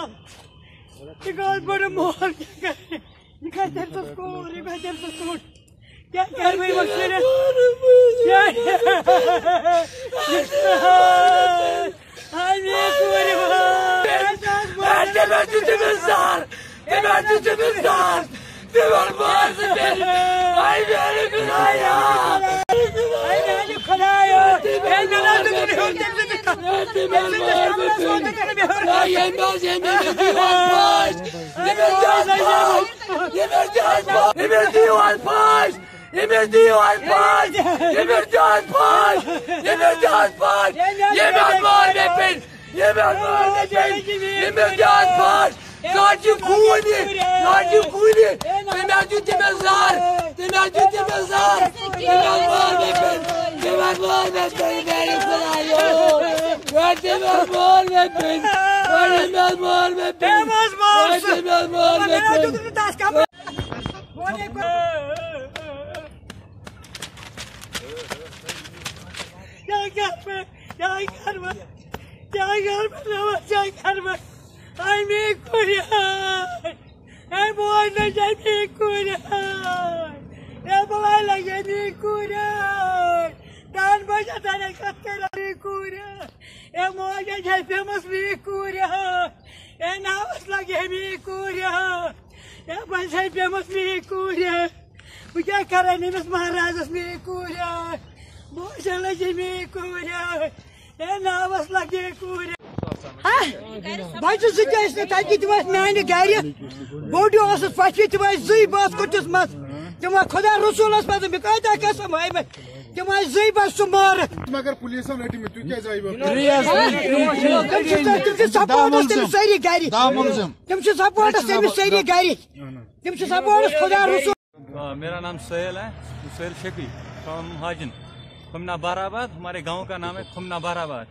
बहुत बड़ा मोहर क्या करे क्या कर रही मशीन क्या میانہ گر بوڈو پچہ تم زی بس کٹس مز تم خدا رسولس پہ بقاعدہ قسم تم زی بس سہ مارت مگر پولیس سپورٹس تم ساری گر تم سپورٹس تمس ساری گر تم سپورٹس خدا رسول. میرا نام سہیل ہے, سہیل شفیع فرام حاجن, خمینہ بھراباد. ہمارے گاؤں کا نام ہے خمینہ بھراباد.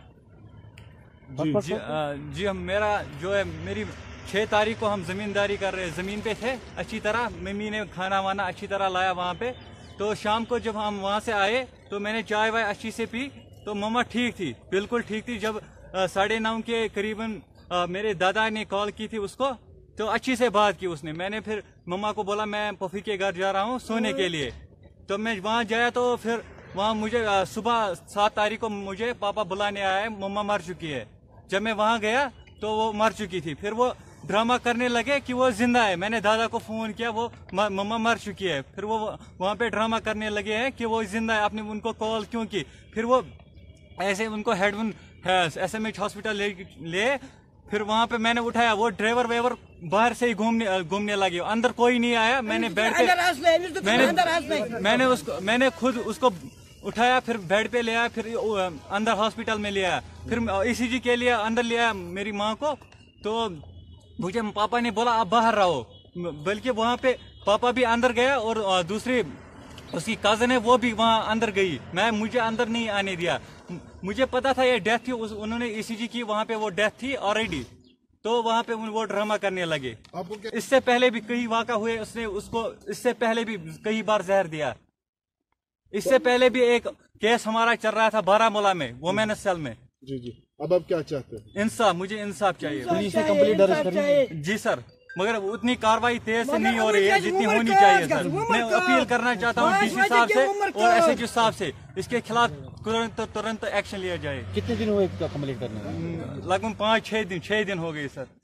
جی ہم میرا جو ہے میری 6 تاریخ کو ہم زمینداری کر رہے زمین پہ تھے اچھی طرح. ممی نے کھانا وانا اچھی طرح لایا وہاں پہ. تو شام کو جب ہم وہاں سے آئے تو میں نے چائے وائے اچھی سے پی تو مما ٹھیک تھی, بالکل ٹھیک تھی. جب 9:30 کے قریباً میرے دادا نے کال کی تھی اس کو تو اچھی سے بات کی اس نے. میں نے پھر مما کو بولا میں پفی کے گھر جا رہا ہوں سونے کے لیے. تو میں وہاں گیا تو پھر وہاں مجھے صبح 7 تاریخ کو مجھے پاپا بلانے آیا ہے, مما مر چکی ہے. جب میں وہاں گیا تو وہ مر چکی تھی. پھر وہ ڈرامہ کرنے لگے کہ وہ زندہ ہے. میں نے دادا کو فون کیا, وہ مما مر چکی ہے. پھر وہ وہاں پہ ڈرامہ کرنے لگے ہیں کہ وہ زندہ ہے. آپ نے ان کو کال کیوں کی؟ پھر وہ ایسے ان کو SMH ہاسپٹل لے. پھر وہاں پہ میں نے اٹھایا, وہ ڈرائیور ویور باہر سے ہی گھومنے لگے, اندر کوئی نہیں آیا. میں نے بیٹھ کے میں نے خود اس کو اٹھایا, پھر بیڈ پہ لے آیا, پھر اندر ہاسپٹل میں لے آیا, پھر ECG کے لیے اندر لے آیا میری ماں کو. تو مجھے پاپا نے بولا آپ باہر رہو, بلکہ وہاں پہ پاپا بھی اندر گیا اور دوسری اس کی کزن ہے وہ بھی وہاں اندر گئی. مجھے اندر نہیں آنے دیا. مجھے پتا تھا یہ ڈیتھ تھی, انہوں نے ECG کی, وہاں پہ وہ ڈیتھ تھی آلریڈی. تو وہاں پہ وہ ڈرامہ کرنے لگے. اس سے پہلے بھی کئی واقع ہوئے, اس نے اس کو اس سے پہلے بھی کئی بار زہر دیا. اس سے پہلے بھی ایک کیس ہمارا چل رہا تھا بارامولہ میں, وومینس سیل میں. جی اب آپ کیا چاہتے ہیں؟ انصاف, مجھے انصاف چاہیے. پولیس نے کمپلیٹ درج کری. جی سر, مگر اتنی کاروائی تیز سے نہیں ہو رہی ہے جتنی ہونی چاہیے سر. میں اپیل کرنا چاہتا ہوں DC صاحب سے اور SHO صاحب سے, اس کے خلاف ترنت ایکشن لیا جائے. کتنے دن ہوئے کمپلیٹ کرنے میں؟ لگ بھگ 5-6 دن ہو گئے سر.